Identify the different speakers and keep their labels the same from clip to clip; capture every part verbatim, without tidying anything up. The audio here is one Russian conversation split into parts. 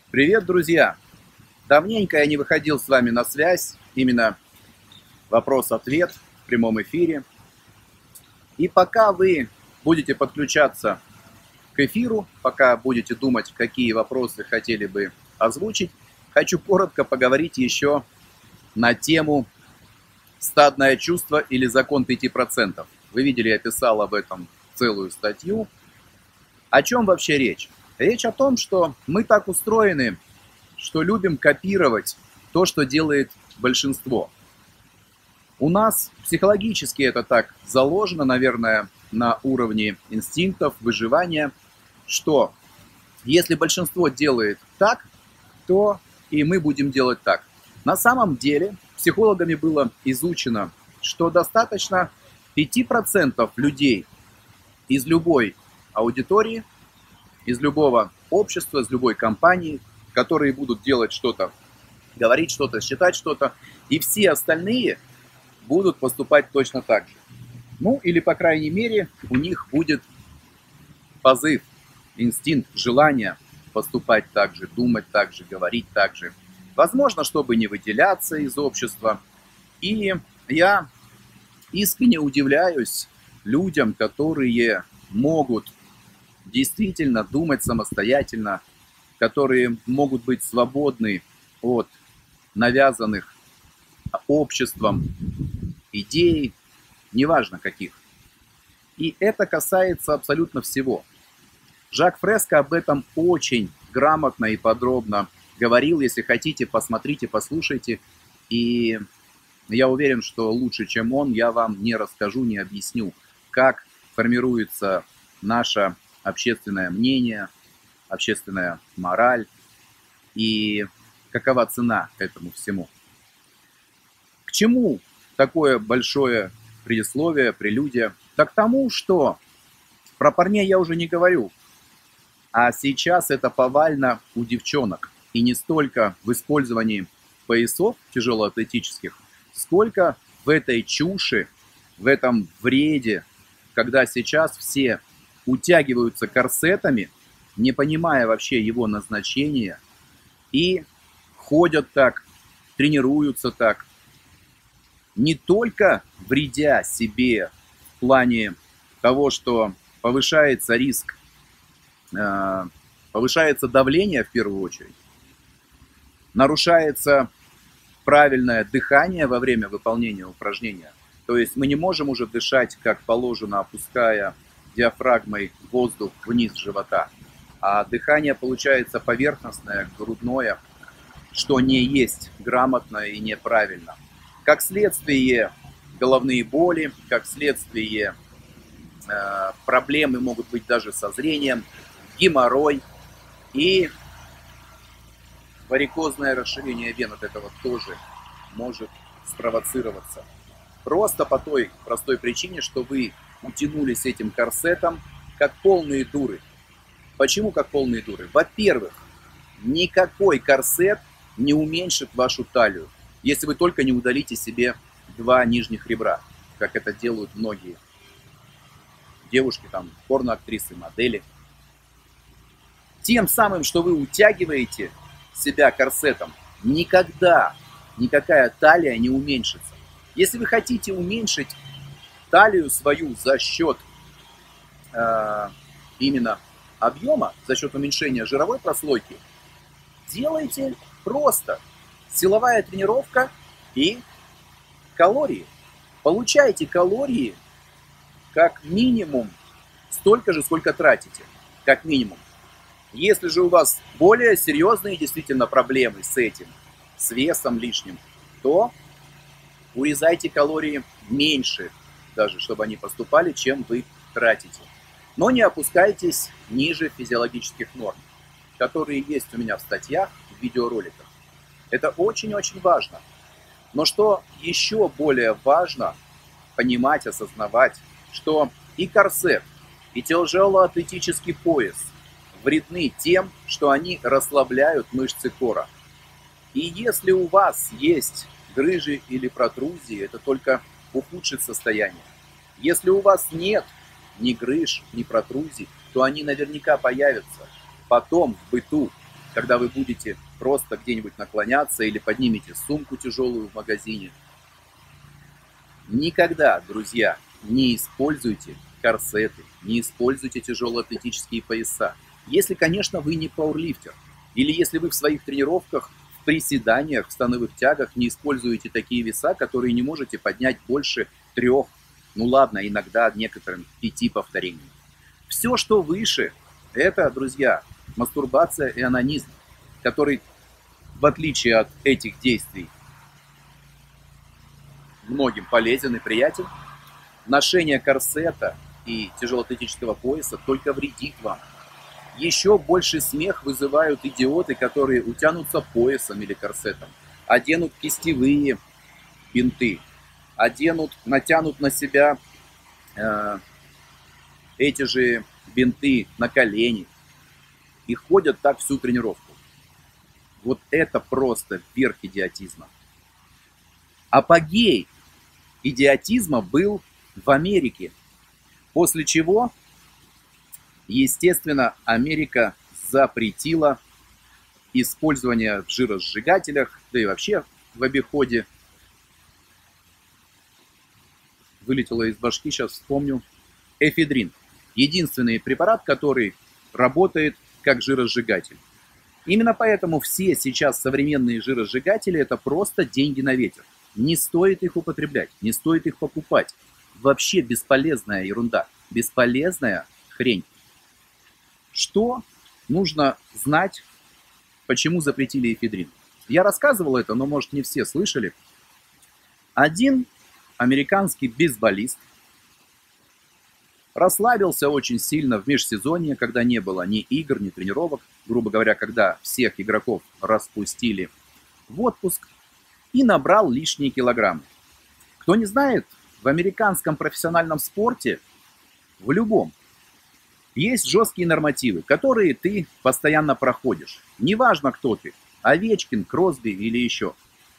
Speaker 1: Привет, друзья! Давненько я не выходил с вами на связь, именно вопрос-ответ в прямом эфире. И пока вы будете подключаться к эфиру, пока будете думать, какие вопросы хотели бы озвучить, хочу коротко поговорить еще на тему «Стадное чувство» или «Закон пяти процентов». Вы видели, я писал об этом целую статью. О чем вообще речь? Речь о том, что мы так устроены, что любим копировать то, что делает большинство. У нас психологически это так заложено, наверное, на уровне инстинктов, выживания, что если большинство делает так, то и мы будем делать так. На самом деле психологами было изучено, что достаточно пяти процентов людей из любой аудитории, из любого общества, из любой компании, которые будут делать что-то, говорить что-то, считать что-то, и все остальные будут поступать точно так же. Ну, или, по крайней мере, у них будет позыв, инстинкт, желание поступать так же, думать так же, говорить так же. Возможно, чтобы не выделяться из общества. И я искренне удивляюсь людям, которые могут действительно думать самостоятельно, которые могут быть свободны от навязанных обществом идей, неважно каких. И это касается абсолютно всего. Жак Фреско об этом очень грамотно и подробно говорил. Если хотите, посмотрите, послушайте. И я уверен, что лучше, чем он, я вам не расскажу, не объясню, как формируется наше общественное мнение, общественная мораль и какова цена этому всему. К чему такое большое предисловие, прелюдия? Да к тому, что про парней я уже не говорю, а сейчас это повально у девчонок. И не столько в использовании поясов тяжелоатлетических, сколько в этой чуши, в этом вреде, когда сейчас все утягиваются корсетами, не понимая вообще его назначения, и ходят так, тренируются так, не только вредя себе в плане того, что повышается риск, повышается давление в первую очередь, нарушается правильное дыхание во время выполнения упражнения. То есть мы не можем уже дышать, как положено, опуская диафрагмой воздух вниз живота. А дыхание получается поверхностное, грудное, что не есть грамотно и неправильно. Как следствие головные боли, как следствие э, проблемы могут быть даже со зрением, геморрой и варикозное расширение вен от этого тоже может спровоцироваться. Просто по той простой причине, что вы утянулись этим корсетом как полные дуры. Почему как полные дуры? Во-первых, никакой корсет не уменьшит вашу талию, если вы только не удалите себе два нижних ребра, как это делают многие девушки, там, порноактрисы, модели. Тем самым, что вы утягиваете себя корсетом, никогда никакая талия не уменьшится. Если вы хотите уменьшить талию свою за счет э, именно объема, за счет уменьшения жировой прослойки, делайте просто силовая тренировка и калории. Получайте калории как минимум столько же, сколько тратите, как минимум. Если же у вас более серьезные действительно проблемы с этим, с весом лишним, то урезайте калории меньше, даже чтобы они поступали, чем вы тратите. Но не опускайтесь ниже физиологических норм, которые есть у меня в статьях, в видеороликах. Это очень-очень важно. Но что еще более важно понимать, осознавать, что и корсет, и тяжелоатлетический пояс вредны тем, что они расслабляют мышцы кора. И если у вас есть грыжи или протрузии, это только ухудшит состояние. Если у вас нет ни грыж, ни протрузий, то они наверняка появятся потом в быту. когда вы будете просто где-нибудь наклоняться или поднимете сумку тяжелую в магазине. Никогда, друзья, не используйте корсеты, не используйте тяжелоатлетические пояса. Если, конечно, вы не пауэрлифтер, или если вы в своих тренировках, в приседаниях, в становых тягах не используете такие веса, которые не можете поднять больше трех, ну ладно, иногда некоторым пяти повторений. Все, что выше, это, друзья, мастурбация и онанизм, который, в отличие от этих действий, многим полезен и приятен. Ношение корсета и тяжелоатлетического пояса только вредит вам. Еще больше смех вызывают идиоты, которые утянутся поясом или корсетом, оденут кистевые бинты, оденут, натянут на себя э, эти же бинты на колени и ходят так всю тренировку. Вот это просто верх идиотизма. Апогей идиотизма был в Америке, после чего, естественно, Америка запретила использование в жиросжигателях, да и вообще в обиходе. Вылетело из башки, сейчас вспомню. Эфедрин. Единственный препарат, который работает как жиросжигатель. Именно поэтому все сейчас современные жиросжигатели — это просто деньги на ветер. Не стоит их употреблять, не стоит их покупать. Вообще бесполезная ерунда, бесполезная хрень. Что нужно знать, почему запретили эфедрин? Я рассказывал это, но, может, не все слышали. Один американский бейсболист расслабился очень сильно в межсезонье, когда не было ни игр, ни тренировок. Грубо говоря, когда всех игроков распустили в отпуск, и набрал лишние килограммы. Кто не знает, в американском профессиональном спорте, в любом, есть жесткие нормативы, которые ты постоянно проходишь. Неважно, кто ты, Овечкин, Кросби или еще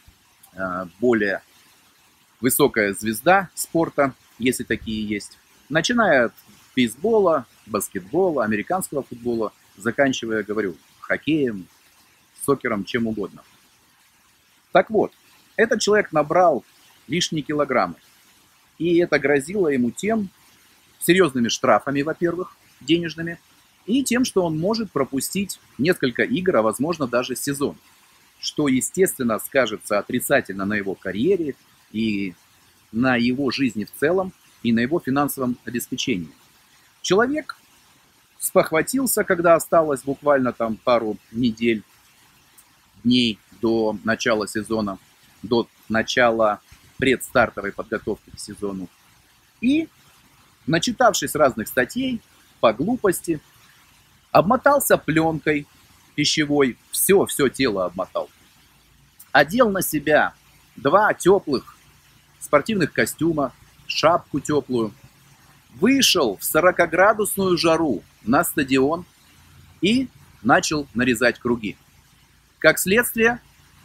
Speaker 1: более высокая звезда спорта, если такие есть. Начиная от бейсбола, баскетбола, американского футбола, заканчивая, говорю, хоккеем, сокером, чем угодно. Так вот, этот человек набрал лишние килограммы. И это грозило ему тем, серьезными штрафами, во-первых, денежными, и тем, что он может пропустить несколько игр, а возможно даже сезон. Что, естественно, скажется отрицательно на его карьере и на его жизни в целом, и на его финансовом обеспечении. Человек спохватился, когда осталось буквально там пару недель, дней до начала сезона, до начала предстартовой подготовки к сезону. И, начитавшись разных статей, по глупости, обмотался пленкой пищевой, все, все тело обмотал. Одел на себя два теплых спортивных костюма, шапку теплую, вышел в сорокаградусную жару на стадион и начал нарезать круги. Как следствие,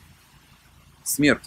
Speaker 1: смерть.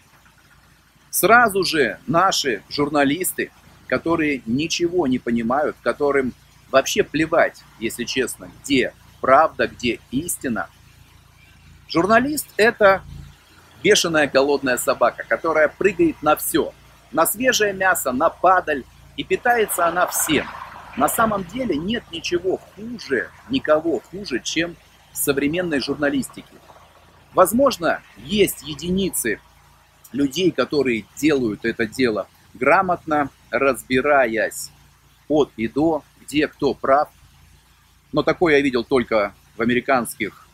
Speaker 1: Сразу же наши журналисты, которые ничего не понимают, которым вообще плевать, если честно, где правда, где истина. Журналист — это бешеная голодная собака, которая прыгает на все. На свежее мясо, на падаль, и питается она всем. На самом деле нет ничего хуже, никого хуже, чем современной журналистики. Возможно, есть единицы людей, которые делают это дело грамотно, разбираясь от и до, где кто прав. Но такое я видел только в американских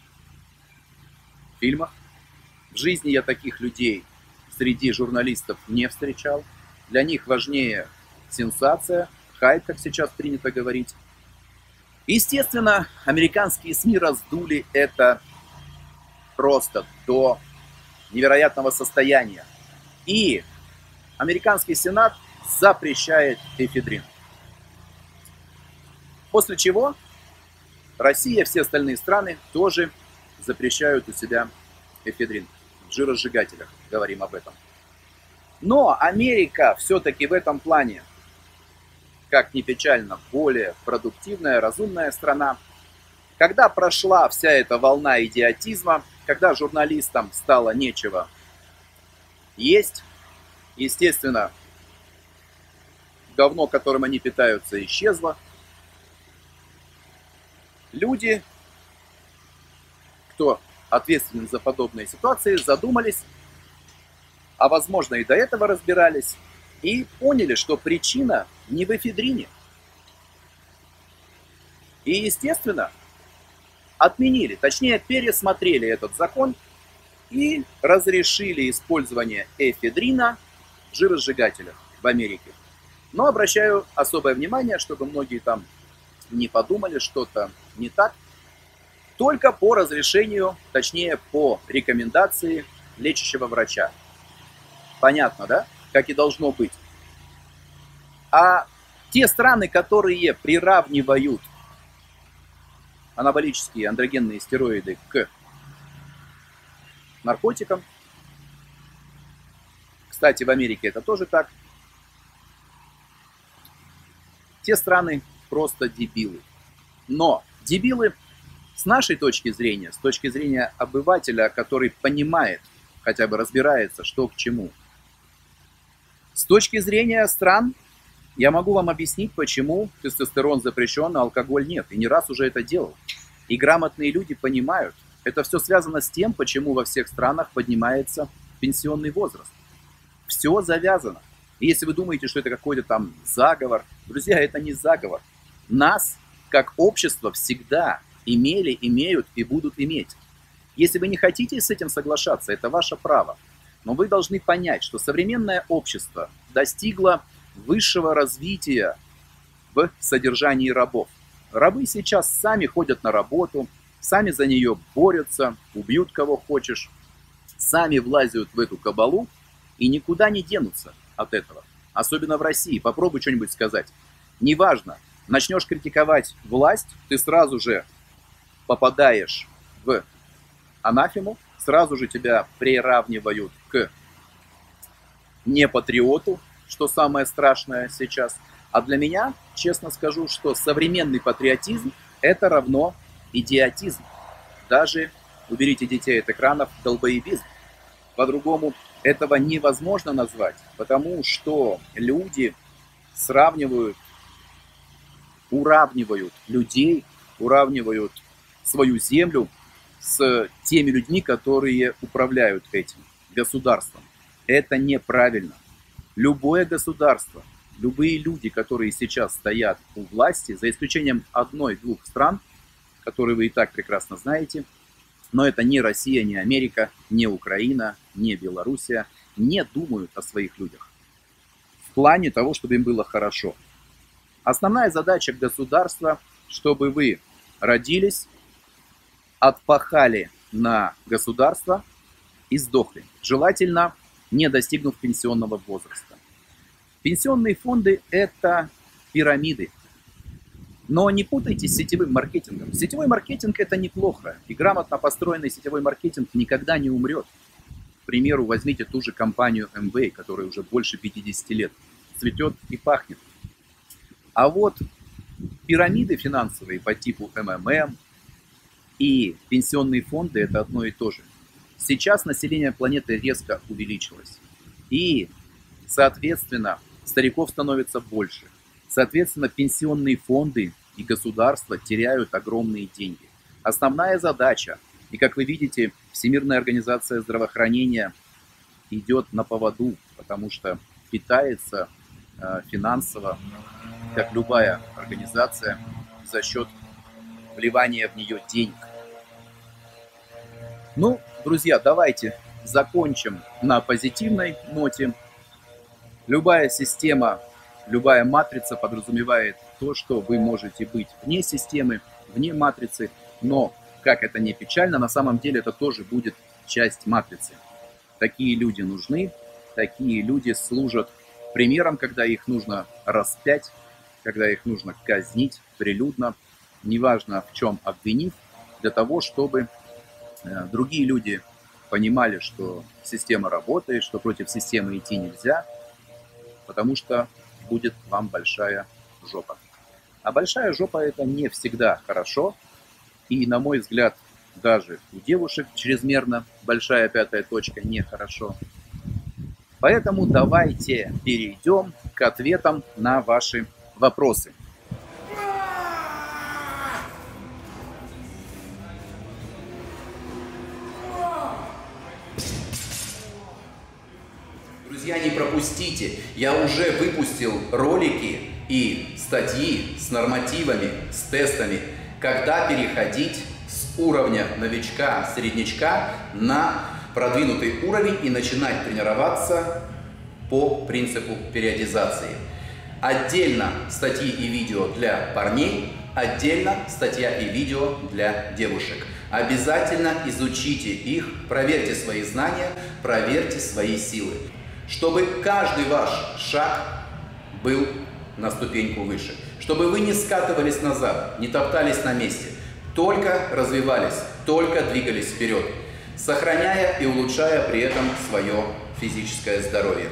Speaker 1: фильмах. В жизни я таких людей среди журналистов не встречал. Для них важнее сенсация, хайп, как сейчас принято говорить. Естественно, американские СМИ раздули это просто до невероятного состояния. И американский Сенат запрещает эфедрин. После чего Россия и все остальные страны тоже запрещают у себя эфедрин. В жиросжигателях говорим об этом. Но Америка все-таки в этом плане, как ни печально, более продуктивная, разумная страна. Когда прошла вся эта волна идиотизма, когда журналистам стало нечего есть, естественно, говно, которым они питаются, исчезло. Люди, кто ответственен за подобные ситуации, задумались, а возможно и до этого разбирались, и поняли, что причина не в эфедрине. И, естественно, отменили, точнее пересмотрели этот закон и разрешили использование эфедрина в жиросжигателях в Америке. Но обращаю особое внимание, чтобы многие там не подумали, что-то не так. Только по разрешению, точнее по рекомендации лечащего врача. Понятно, да? Как и должно быть. А те страны, которые приравнивают анаболические андрогенные стероиды к наркотикам, кстати, в Америке это тоже так, те страны просто дебилы. Но дебилы с нашей точки зрения, с точки зрения обывателя, который понимает, хотя бы разбирается, что к чему. С точки зрения стран, я могу вам объяснить, почему тестостерон запрещен, а алкоголь нет. И не раз уже это делал. И грамотные люди понимают, это все связано с тем, почему во всех странах поднимается пенсионный возраст. Все завязано. И если вы думаете, что это какой-то там заговор, друзья, это не заговор. Нас, как общество, всегда имели, имеют и будут иметь. Если вы не хотите с этим соглашаться, это ваше право. Но вы должны понять, что современное общество достигло высшего развития в содержании рабов. Рабы сейчас сами ходят на работу, сами за нее борются, убьют кого хочешь, сами влазят в эту кабалу и никуда не денутся от этого. Особенно в России. Попробуй что-нибудь сказать. Неважно, начнешь критиковать власть, ты сразу же попадаешь в анафему, сразу же тебя приравнивают к непатриоту, что самое страшное сейчас. А для меня, честно скажу, что современный патриотизм – это равно идиотизм. Даже, уберите детей от экранов, долбоебизм. По-другому этого невозможно назвать, потому что люди сравнивают, уравнивают людей, уравнивают свою землю с теми людьми, которые управляют этим государством. Это неправильно. Любое государство, любые люди, которые сейчас стоят у власти, за исключением одной-двух стран, которые вы и так прекрасно знаете, но это не Россия, не Америка, не Украина, не Белоруссия, не думают о своих людях в плане того, чтобы им было хорошо. Основная задача государства, чтобы вы родились, отпахали на государство и сдохли. Желательно, не достигнув пенсионного возраста. Пенсионные фонды – это пирамиды. Но не путайте с сетевым маркетингом. Сетевой маркетинг – это неплохо. И грамотно построенный сетевой маркетинг никогда не умрет. К примеру, возьмите ту же компанию эм вэй, которая уже больше пятидесяти лет цветет и пахнет. А вот пирамиды финансовые по типу эм эм эм и пенсионные фонды – это одно и то же. Сейчас население планеты резко увеличилось. И, соответственно, стариков становится больше. Соответственно, пенсионные фонды и государства теряют огромные деньги. Основная задача, и как вы видите, Всемирная организация здравоохранения идет на поводу, потому что питается э, финансово, как любая организация, за счет вливания в нее денег. Ну, друзья, давайте закончим на позитивной ноте. Любая система, любая матрица подразумевает то, что вы можете быть вне системы, вне матрицы, но, как это не печально, на самом деле это тоже будет часть матрицы. Такие люди нужны, такие люди служат примером, когда их нужно распять, когда их нужно казнить прилюдно, неважно в чем обвинив, для того, чтобы другие люди понимали, что система работает, что против системы идти нельзя, потому что будет вам большая жопа. А большая жопа – это не всегда хорошо, И, на мой взгляд, даже у девушек чрезмерно большая пятая точка нехорошо. Поэтому давайте перейдем к ответам на ваши вопросы.
Speaker 2: Друзья, не пропустите, я уже выпустил ролики и статьи с нормативами, с тестами, когда переходить с уровня новичка, среднячка на продвинутый уровень и начинать тренироваться по принципу периодизации. Отдельно статьи и видео для парней, отдельно статья и видео для девушек. Обязательно изучите их, проверьте свои знания, проверьте свои силы, чтобы каждый ваш шаг был на ступеньку выше, чтобы вы не скатывались назад, не топтались на месте, только развивались, только двигались вперед, сохраняя и улучшая при этом свое физическое здоровье.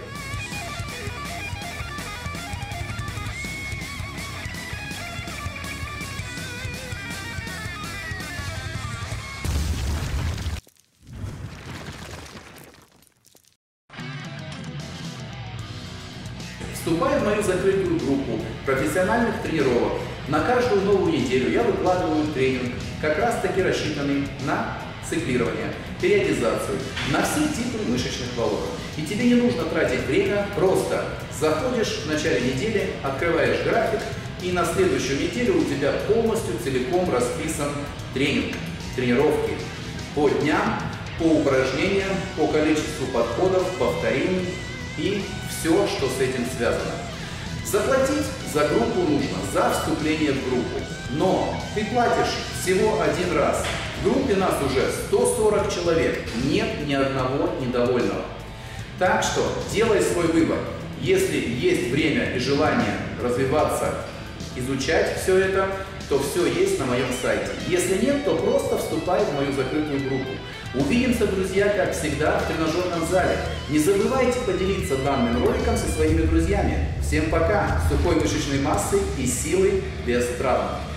Speaker 2: Вступая в мою закрытую группу профессиональных тренировок, на каждую новую неделю я выкладываю тренинг, как раз таки рассчитанный на циклирование, периодизацию, на все типы мышечных волокон. И тебе не нужно тратить время, просто заходишь в начале недели, открываешь график, и на следующую неделю у тебя полностью целиком расписан тренинг, тренировки по дням, по упражнениям, по количеству подходов, повторений и все, что с этим связано. Заплатить за группу нужно, за вступление в группу. Но ты платишь всего один раз. В группе нас уже сто сорок человек. Нет ни одного недовольного. Так что делай свой выбор. Если есть время и желание развиваться, изучать все это, то все есть на моем сайте. Если нет, то просто вступай в мою закрытую группу. Увидимся, друзья, как всегда, в тренажерном зале. Не забывайте поделиться данным роликом со своими друзьями. Всем пока! Сухой мышечной массы и силы без травм.